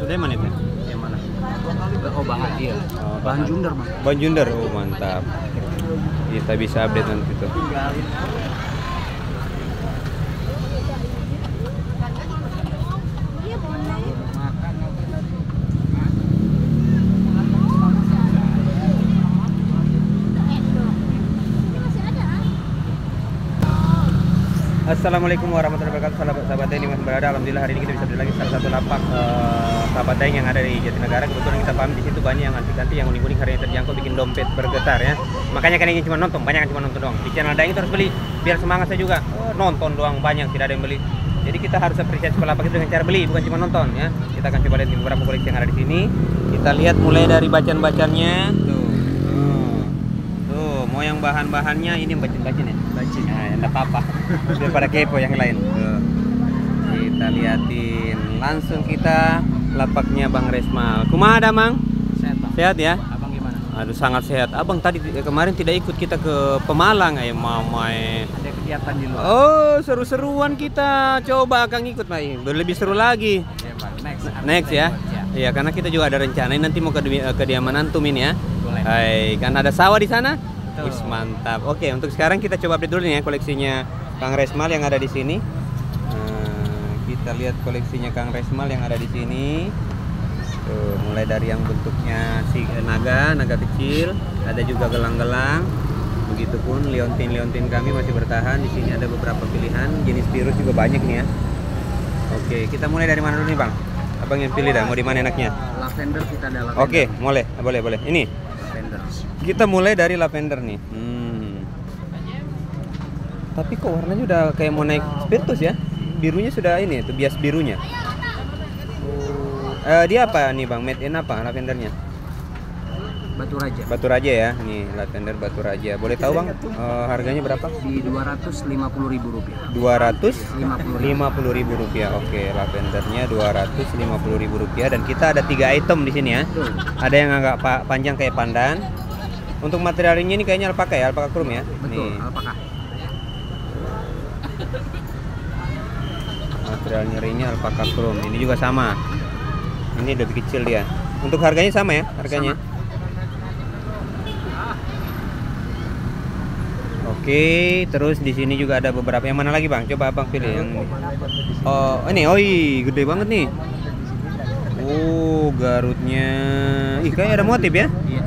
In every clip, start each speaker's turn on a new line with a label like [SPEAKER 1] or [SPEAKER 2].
[SPEAKER 1] Sudirman itu?
[SPEAKER 2] Yang mana? Oh, bahan dia.
[SPEAKER 1] Oh,
[SPEAKER 2] Bahan Junder, Bang.
[SPEAKER 1] Bahan Junder, oh mantap. Kita bisa update nanti tuh. Assalamualaikum warahmatullahi wabarakatuh, sahabat TNI masih berada. Alhamdulillah hari ini kita bisa beli lagi salah satu lapak sahabat TNI yang ada di Jatinegara. Kebetulan kita paham di situ banyak yang anti-anti, yang unik-unik, harganya terjangkau, bikin dompet bergetar ya. Makanya kalian ingin cuma nonton, banyak yang cuma nonton doang. Di channel Daeng itu harus beli, biar semangat saya juga. Nonton doang banyak, tidak ada yang beli. Jadi kita harus apresiasi lapak itu dengan cara beli, bukan cuma nonton ya. Kita akan coba lihat beberapa koleksi yang ada di sini. Kita lihat mulai dari bacaan-bacannya. Mau yang bahan-bahannya ini bacin-bacin ya? Bacin. Nah, enggak apa-apa. Daripada kepo yang lain. Tuh. Kita liatin. Langsung kita lapaknya Bang Resmal. Kumaha ada, Mang?
[SPEAKER 2] Sehat, Bang.
[SPEAKER 1] Sehat ya?
[SPEAKER 2] Abang gimana?
[SPEAKER 1] Aduh, sangat sehat. Abang tadi kemarin tidak ikut kita ke Pemalang, mamai.
[SPEAKER 2] Ada kegiatan di luar.
[SPEAKER 1] Oh, seru-seruan kita. Coba Kang ikut, Mai. Lebih seru lagi.
[SPEAKER 2] Ya, Bang.
[SPEAKER 1] Next ya. Iya, karena kita juga ada rencana nanti mau ke kediaman Antum ini ya.
[SPEAKER 2] Boleh.
[SPEAKER 1] Hai, kan ada sawah di sana?
[SPEAKER 2] Betul.
[SPEAKER 1] Wis, mantap. Oke, untuk sekarang kita coba update dulu nih ya koleksinya Kang Resmal yang ada di sini. Kita lihat koleksinya Kang Resmal yang ada di sini. Tuh, mulai dari yang bentuknya si naga kecil, ada juga gelang-gelang. Begitupun liontin kami masih bertahan. Di sini ada beberapa pilihan, jenis virus juga banyak nih ya. Oke, kita mulai dari mana dulu nih, Bang? Abang yang pilih dah, mau di mana enaknya?
[SPEAKER 2] Lavender kita ada lavender.
[SPEAKER 1] Oke, boleh. Ini.
[SPEAKER 2] Lavender.
[SPEAKER 1] Kita mulai dari lavender nih. Tapi kok warnanya udah kayak mau naik spiritus ya? Birunya sudah ini, tuh bias birunya. Dia apa nih Bang? Made in apa lavendernya?
[SPEAKER 2] Batu Raja.
[SPEAKER 1] Batu Raja ya. Nih lavender Batu Raja. Boleh tahu Bang harganya berapa?
[SPEAKER 2] Di Rp250.000.
[SPEAKER 1] Rp250.000. Oke, lavendernya Rp250.000 dan kita ada 3 item di sini ya.
[SPEAKER 2] Betul.
[SPEAKER 1] Ada yang agak panjang kayak pandan. Untuk materialnya ini kayaknya alpaka ya, alpaka chrome ya.
[SPEAKER 2] Betul,
[SPEAKER 1] Nih.
[SPEAKER 2] alpaka.
[SPEAKER 1] Material nyerinya alpaka chrome. Ini juga sama. Ini lebih kecil dia. Untuk harganya sama ya, harganya.
[SPEAKER 2] Sama.
[SPEAKER 1] Oke, terus di sini juga ada beberapa. Yang mana lagi Bang? Coba Abang pilih yang ini. Oh, ini. Gede banget nih. Oh, garutnya. Kayak ada motif ya?
[SPEAKER 2] Iya.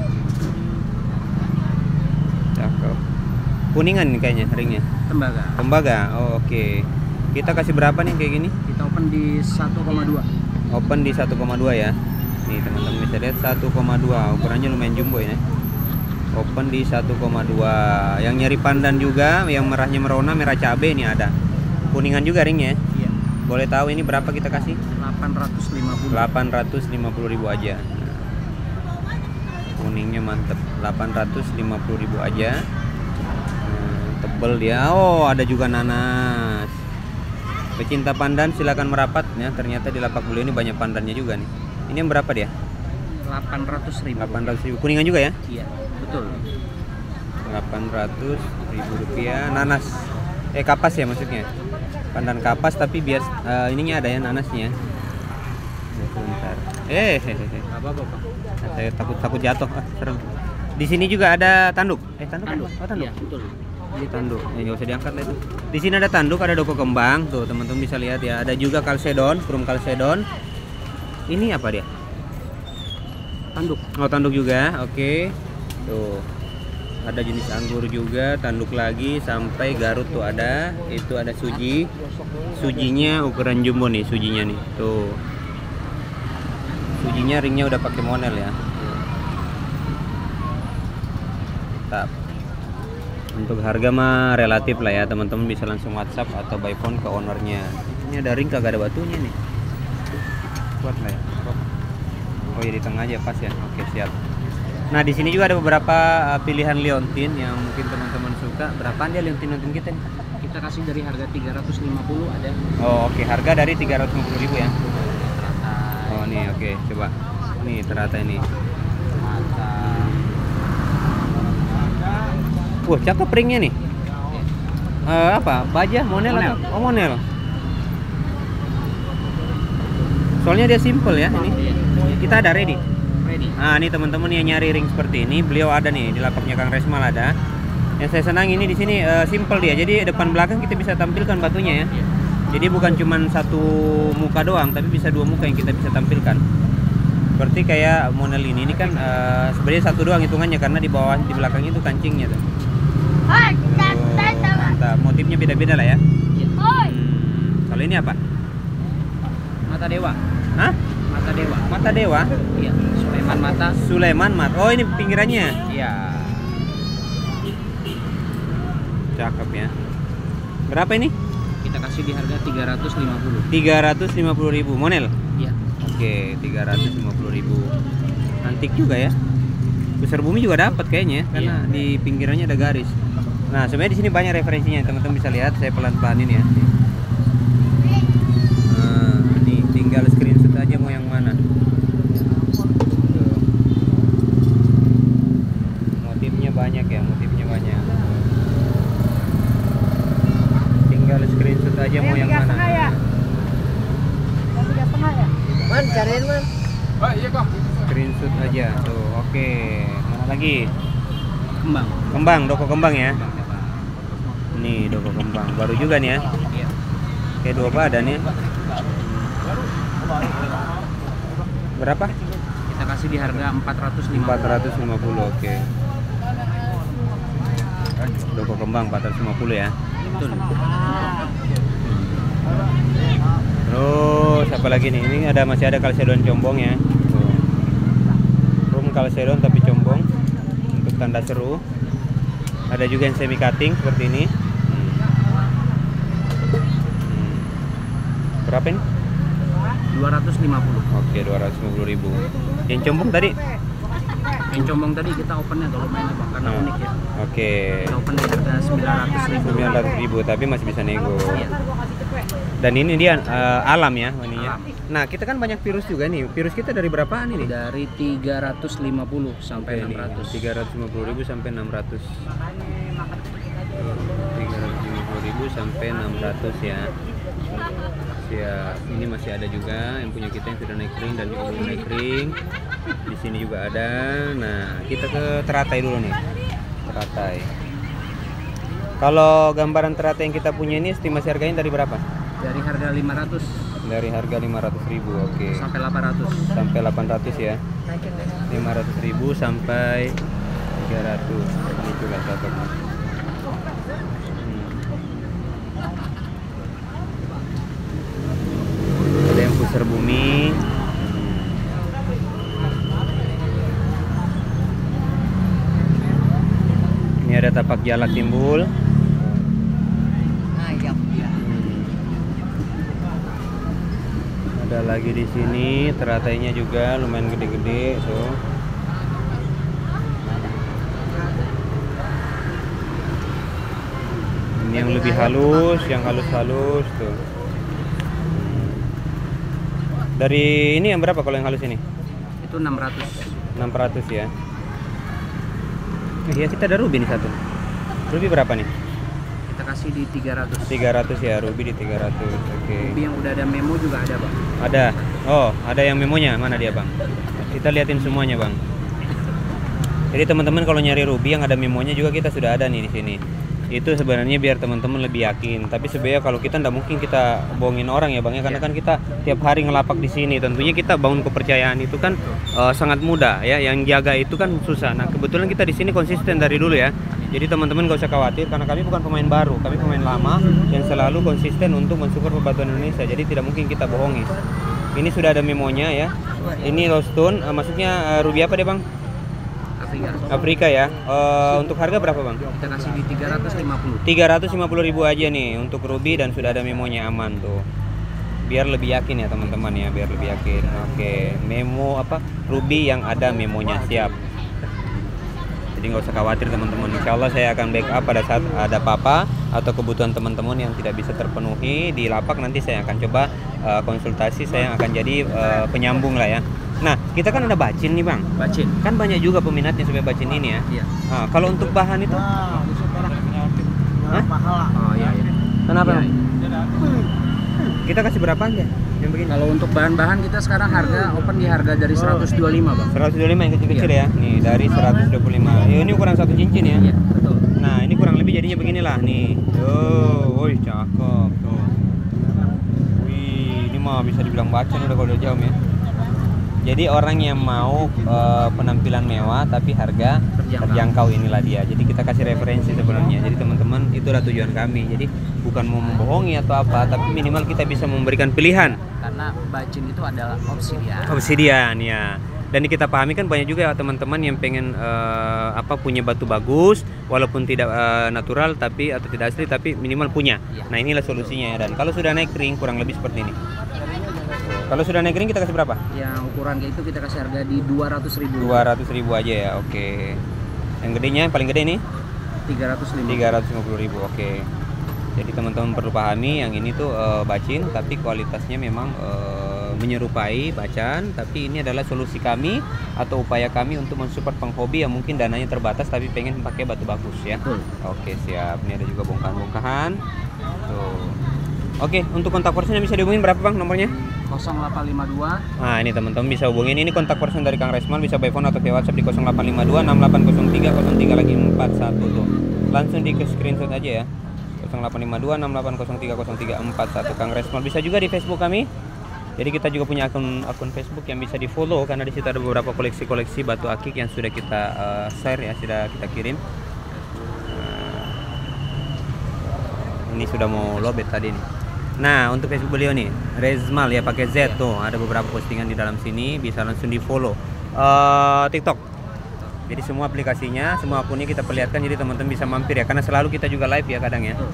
[SPEAKER 1] Cakep. Kuningan nih kayaknya ringnya. Tembaga. Oh, oke. Kita kasih berapa nih kayak gini?
[SPEAKER 2] Kita open di 1,2.
[SPEAKER 1] Open di 1,2 ya. Nih teman-teman bisa lihat 1,2. Ukurannya lumayan jumbo ini. Open di 1,2. Yang nyari pandan juga, yang merahnya merona, merah cabe ini ada. Kuningan juga ringnya.
[SPEAKER 2] Iya.
[SPEAKER 1] Boleh tahu ini berapa kita kasih?
[SPEAKER 2] 850.
[SPEAKER 1] 850.000 aja. Kuningnya mantep. 850.000 aja. Tebel dia. Oh, ada juga nanas. Pecinta pandan silakan merapat ya. Ternyata di lapak beliau ini banyak pandannya juga nih. Ini yang berapa dia?
[SPEAKER 2] 800.000.
[SPEAKER 1] 800.000. Kuningan juga ya?
[SPEAKER 2] Iya, betul.
[SPEAKER 1] 800.000 rupiah. Nanas. Kapas ya maksudnya. Pandan kapas tapi bias ininya ada ya nanasnya. Sebentar.
[SPEAKER 2] Apa-apa, Pak.
[SPEAKER 1] Saya takut jatuh. Serem. Di sini juga ada tanduk. Tanduk. Oh, tanduk.
[SPEAKER 2] Iya, betul.
[SPEAKER 1] Ini tanduk. Nggak usah diangkat lah itu. Di sini ada tanduk, ada doko kembang. Tuh, teman-teman bisa lihat ya. Ada juga kalsedon, krum kalsedon. Ini apa dia?
[SPEAKER 2] Tanduk.
[SPEAKER 1] Oh, tanduk juga. Oke. Tuh. Ada jenis anggur juga, tanduk lagi sampai Garut tuh ada. Itu ada suji. Sujinya ukuran jumbo nih, sujinya nih. Tuh. Sujinya ringnya udah pakai monel ya. Mantap. Untuk harga mah relatif lah ya, teman-teman bisa langsung WhatsApp atau by phone ke ownernya. Ini ada ring kagak ada batunya nih. Kuat lah ya. Oh ya di tengah aja pas ya. Oke, siap. Nah, di sini juga ada beberapa pilihan liontin yang mungkin teman-teman suka. Berapaan dia liontin kita nih?
[SPEAKER 2] Kita kasih dari harga 350 ada.
[SPEAKER 1] Oh, oke. Harga dari 350.000 ya.
[SPEAKER 2] Teratai.
[SPEAKER 1] Oh, nih oke, coba. Nih teratai ini. Wah, cakep ringnya nih. Apa? Baja, monel. Atau? Oh, monel. Soalnya dia simple ya ini.
[SPEAKER 2] Iya.
[SPEAKER 1] Kita ada ready.
[SPEAKER 2] Ready.
[SPEAKER 1] Nah, ini teman-teman yang nyari ring seperti ini, beliau ada nih di lapaknya Kang Resmal ada. Yang saya senang ini di sini simple dia. Jadi depan belakang kita bisa tampilkan batunya ya.
[SPEAKER 2] Iya.
[SPEAKER 1] Jadi bukan cuma satu muka doang, tapi bisa dua muka yang kita bisa tampilkan. Seperti kayak model ini kan sebenarnya satu doang hitungannya karena di bawah di belakangnya itu kancingnya tuh. Mantap. Motifnya beda-beda lah ya.
[SPEAKER 2] Iya.
[SPEAKER 1] Kalau ini apa?
[SPEAKER 2] Mata dewa.
[SPEAKER 1] Hah?
[SPEAKER 2] Mata dewa.
[SPEAKER 1] Mata dewa?
[SPEAKER 2] Iya. Sulaiman mata.
[SPEAKER 1] Sulaiman mat. Oh, ini pinggirannya.
[SPEAKER 2] Iya.
[SPEAKER 1] Cakep ya. Berapa ini?
[SPEAKER 2] Kita kasih di harga 350.
[SPEAKER 1] 350.000 monel.
[SPEAKER 2] Iya.
[SPEAKER 1] Oke, 350.000. Antik juga ya. Besar bumi juga dapat kayaknya karena di pinggirannya ada garis. Nah, sebenarnya di sini banyak referensinya, teman-teman bisa lihat. Saya pelan-pelanin ya. Nah, ini tinggal screenshot aja mau yang mana. Tuh. Motifnya banyak ya, motifnya banyak. Tinggal screenshot aja mau yang mana.
[SPEAKER 3] Man, cariin man.
[SPEAKER 1] Screenshot aja tuh. Oke, mana lagi?
[SPEAKER 2] Kembang.
[SPEAKER 1] Kembang, doko kembang ya.
[SPEAKER 2] Kembang ya, Pak.
[SPEAKER 1] Nih doko kembang baru juga nih ya.
[SPEAKER 2] Iya.
[SPEAKER 1] Kayak dua badan ya. Berapa?
[SPEAKER 2] Kita kasih di harga 450.
[SPEAKER 1] 450. Oke. Doko kembang 450 ya.
[SPEAKER 2] Betul.
[SPEAKER 1] Terus apa lagi nih? Ini masih ada kalsedon combong ya. Tuh. Room kalsedon tapi combong untuk tanda seru. Ada juga yang semi cutting seperti ini. Berapa ini?
[SPEAKER 2] 250.
[SPEAKER 1] Oke, 250.000. Yang combong tadi?
[SPEAKER 2] Yang combong tadi kita opennya kalau main apa karena
[SPEAKER 1] Nah.
[SPEAKER 2] unik ya.
[SPEAKER 1] Oke.
[SPEAKER 2] Kita open di harga 900.000.
[SPEAKER 1] 900.000 tapi masih bisa nego.
[SPEAKER 2] Iya.
[SPEAKER 1] Dan ini dia alam ya ininya.
[SPEAKER 2] Alam.
[SPEAKER 1] Nah, kita kan banyak virus juga nih. Virus kita dari berapaan ini?
[SPEAKER 2] Dari 350 sampai
[SPEAKER 1] Oke, nih,
[SPEAKER 2] 600.
[SPEAKER 1] 350.000 sampai 600. 350.000 sampai 600 ya. Siap. Ini masih ada juga yang punya kita yang sudah naik ring dan juga belum naik ring. Di sini juga ada. Nah, kita ke teratai dulu nih. Teratai. Kalau gambaran teratai yang kita punya ini estimasi harganya dari berapa?
[SPEAKER 2] Dari harga 500
[SPEAKER 1] Dari harga 500.000. Oke.
[SPEAKER 2] sampai 800.
[SPEAKER 1] Sampai 800 ya. 500.000 sampai 300. Ini juga cocok. Ada yang pusar bumi. Ini ada tapak jalak timbul. Ada lagi di sini teratainya juga lumayan gede-gede tuh. Ini yang lebih halus, yang halus-halus tuh. Dari ini yang berapa kalau yang halus ini?
[SPEAKER 2] Itu 600.
[SPEAKER 1] 600 ya. Iya, kita ada ruby nih satu. Ruby berapa nih?
[SPEAKER 2] Kita kasih di 300.
[SPEAKER 1] 300 ya, ruby di 300. Oke.
[SPEAKER 2] Ruby yang udah ada memo juga ada, Bang.
[SPEAKER 1] Ada. Oh, ada yang memonya. Mana dia, Bang? Kita liatin semuanya, Bang. Jadi teman-teman kalau nyari ruby yang ada memonya juga kita sudah ada nih di sini. Itu sebenarnya biar teman-teman lebih yakin. Tapi sebenarnya kalau kita nggak mungkin kita bohongin orang ya, Bang ya, karena kan kita tiap hari ngelapak di sini. Tentunya kita bangun kepercayaan itu kan sangat mudah ya. Yang jaga itu kan susah. Nah, kebetulan kita di sini konsisten dari dulu ya. Jadi teman-teman gak usah khawatir karena kami bukan pemain baru, kami pemain lama yang selalu konsisten untuk mensupport pebatuan Indonesia. Jadi tidak mungkin kita bohongi. Ini sudah ada memonya ya. Ini low stone, maksudnya ruby apa deh, Bang?
[SPEAKER 2] Afrika.
[SPEAKER 1] Afrika ya. Untuk harga berapa, Bang?
[SPEAKER 2] Kita kasih di 350.
[SPEAKER 1] 350.000 aja nih untuk ruby dan sudah ada memonya aman tuh. Biar lebih yakin ya teman-teman ya, biar lebih yakin. Oke, memo apa? Ruby yang ada memonya siap. Jadi nggak usah khawatir teman-teman. Insya Allah saya akan backup pada saat ada apa-apa atau kebutuhan teman-teman yang tidak bisa terpenuhi di lapak. Nanti saya akan coba konsultasi, saya akan jadi penyambung lah ya. Nah, kita kan ada bacin nih, Bang.
[SPEAKER 2] Bacin.
[SPEAKER 1] Kan banyak juga peminatnya sampai bacin ini ya.
[SPEAKER 2] Iya.
[SPEAKER 1] Nah, kalau untuk bahan itu, Hah?
[SPEAKER 2] Oh iya iya.
[SPEAKER 1] Kenapa?
[SPEAKER 2] Iya,
[SPEAKER 1] Bang?
[SPEAKER 2] iya.
[SPEAKER 1] Kita kasih berapa aja yang begini?
[SPEAKER 2] Kalau untuk bahan-bahan kita sekarang harga open di harga dari 125 bang.
[SPEAKER 1] 125 yang kecil-kecil
[SPEAKER 2] Iya.
[SPEAKER 1] ya. Nih dari 125. Ya, ini ukuran satu cincin ya.
[SPEAKER 2] Iya betul.
[SPEAKER 1] Nah, ini kurang lebih jadinya beginilah nih. Tuh, woi cakep tuh. Wih, ini mah bisa dibilang bacaan udah kalau udah jauh ya. Jadi orang yang mau penampilan mewah tapi harga terjangkau inilah dia. Jadi kita kasih referensi sebenarnya. Jadi teman-teman itulah tujuan kami. Jadi bukan mau membohongi atau apa, tapi minimal kita bisa memberikan pilihan.
[SPEAKER 2] Karena bacin itu adalah obsidian.
[SPEAKER 1] Obsidian ya. Dan kita pahami kan banyak juga teman-teman yang pengen punya batu bagus walaupun tidak natural tapi atau tidak asli tapi minimal punya.
[SPEAKER 2] Iya.
[SPEAKER 1] Nah, inilah solusinya ya. Dan kalau sudah naik ring kurang lebih seperti ini. Kalau sudah naik ring kita kasih berapa?
[SPEAKER 2] Yang ukuran kayak itu kita kasih harga di 200.000.
[SPEAKER 1] 200.000 aja ya. Oke. Yang gedenya yang paling gede ini
[SPEAKER 2] 350.
[SPEAKER 1] 350.000. Oke. Jadi teman-teman perlu pahami yang ini tuh bacin tapi kualitasnya memang menyerupai bacan, tapi ini adalah solusi kami atau upaya kami untuk mensupport penghobi yang mungkin dananya terbatas tapi pengen pakai batu bagus ya.
[SPEAKER 2] Betul.
[SPEAKER 1] Oke, siap. Ini ada juga bongkahan-bongkahan. Tuh. Oke, untuk kontak personnya bisa dihubungin berapa Bang nomornya?
[SPEAKER 2] 0852.
[SPEAKER 1] Nah, ini teman-teman bisa hubungin. Ini kontak person dari Kang Resmal, bisa by phone atau via WhatsApp di 0852 6803 03 lagi 41 tuh. Langsung di screenshot aja ya. 0852 6803 03 41 Kang Resmal. Bisa juga di Facebook kami. Jadi kita juga punya akun Facebook yang bisa di-follow karena di situ ada beberapa koleksi-koleksi batu akik yang sudah kita share ya, sudah kita kirim. Ini sudah mau lobet tadi nih. Nah, untuk Facebook beliau nih, Resmal ya pakai Z tuh. Ada beberapa postingan di dalam sini, bisa langsung di-follow. TikTok. Jadi semua aplikasinya, semua akunnya kita perlihatkan jadi teman-teman bisa mampir ya karena selalu kita juga live ya kadang ya.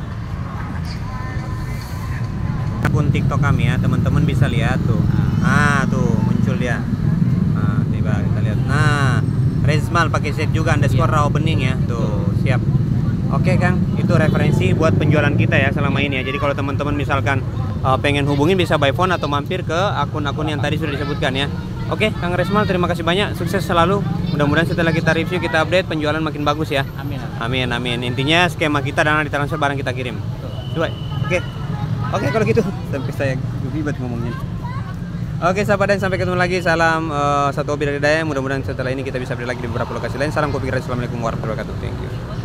[SPEAKER 1] Akun TikTok kami ya, teman-teman bisa lihat tuh. Ah, tuh muncul dia. Nah, coba kita lihat. Nah, Resmal pakai Z juga underscore raw bening ya. Tuh, siap. Oke Kang, itu referensi buat penjualan kita ya selama ini ya. Jadi kalau teman-teman misalkan pengen hubungin bisa by phone atau mampir ke akun-akun yang tadi sudah disebutkan ya. Oke, Kang Resmal terima kasih banyak, sukses selalu. Mudah-mudahan setelah kita review, kita update, penjualan makin bagus ya.
[SPEAKER 2] Amin.
[SPEAKER 1] Amin, amin. Intinya skema kita dana ditransfer, barang kita kirim. Coba. Oke, kalau gitu sampai saya ribet ngomongnya. Oke sahabat dan sampai ketemu lagi. Salam satu hobi dari Daya. Mudah-mudahan setelah ini kita bisa beli lagi di beberapa lokasi lain. Salam kopi gratis. Assalamualaikum warahmatullahi wabarakatuh. Thank you.